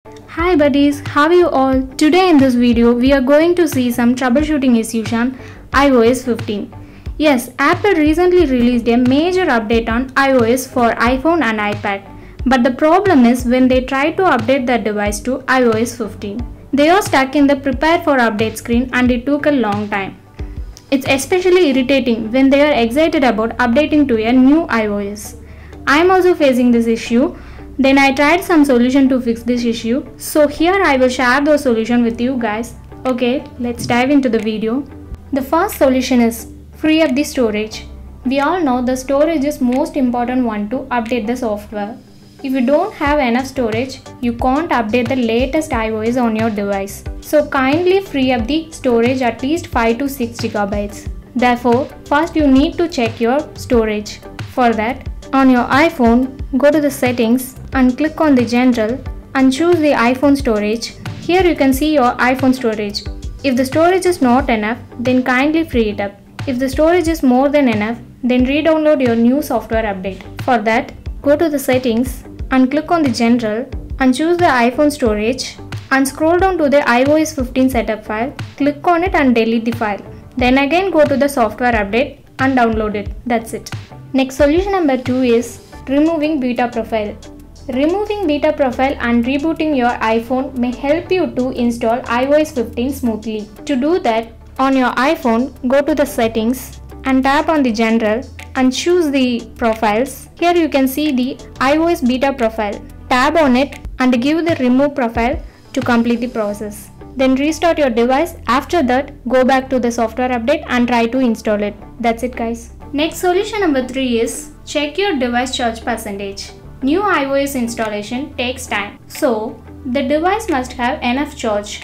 Hi buddies, how are you all? Today in this video, we are going to see some troubleshooting issues on iOS 15. Yes, Apple recently released a major update on iOS for iPhone and iPad. But the problem is when they try to update their device to iOS 15. They are stuck in the prepare for update screen and it took a long time. It's especially irritating when they are excited about updating to a new iOS. I am also facing this issue. Then I tried some solution to fix this issue. So here I will share those solution with you guys. Okay, let's dive into the video. The first solution is free up the storage. We all know the storage is most important one to update the software. If you don't have enough storage, you can't update the latest iOS on your device. So kindly free up the storage at least 5 to 6 gigabytes. Therefore, first you need to check your storage. For that, on your iPhone, go to the settings and click on the general and choose the iPhone storage. Here you can see your iPhone storage. If the storage is not enough, then kindly free it up. If the storage is more than enough, then re-download your new software update. For that, go to the settings and click on the general and choose the iPhone storage and scroll down to the iOS 15 setup file. Click on it and delete the file. Then again go to the software update and download it. That's it. Next solution number 2 is removing beta profile. Removing beta profile and rebooting your iPhone may help you to install iOS 15 smoothly. To do that, on your iPhone, go to the settings and tap on the general and choose the profiles. Here you can see the iOS beta profile. Tap on it and give the remove profile to complete the process. Then restart your device. After that, go back to the software update and try to install it. That's it guys. Next solution number 3 is check your device charge percentage. New iOS installation takes time. So, the device must have enough charge.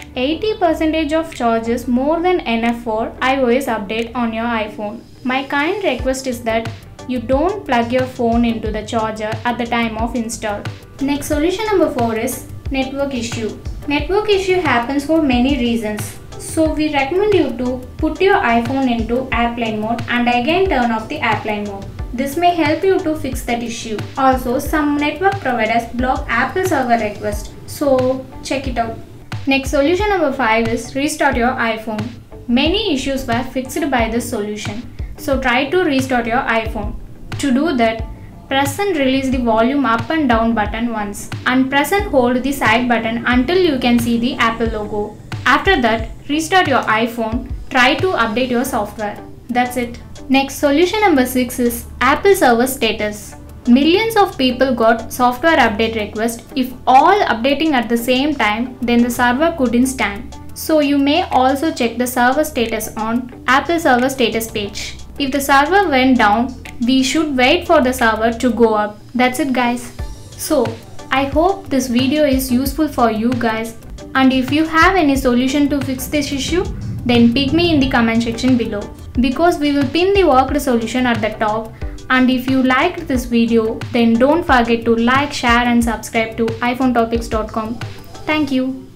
80% of charge is more than enough for iOS update on your iPhone. My kind request is that you don't plug your phone into the charger at the time of install. Next solution number 4 is network issue. Network issue happens for many reasons. So we recommend you to put your iPhone into airplane mode and again turn off the airplane mode. This may help you to fix that issue. Also, some network providers block Apple server requests. So check it out. Next solution number 5 is restart your iPhone. Many issues were fixed by this solution. So try to restart your iPhone. To do that, press and release the volume up and down button once and press and hold the side button until you can see the Apple logo. After that, restart your iPhone. Try to update your software. That's it. Next solution number 6 is Apple server status. Millions of people got software update request. If all updating at the same time, then the server couldn't stand. So you may also check the server status on Apple server status page. If the server went down, we should wait for the server to go up. That's it guys. So I hope this video is useful for you guys. And if you have any solution to fix this issue, then pick me in the comment section below. Because we will pin the worked solution at the top. And if you liked this video, then don't forget to like, share and subscribe to iPhonetopics.com. Thank you.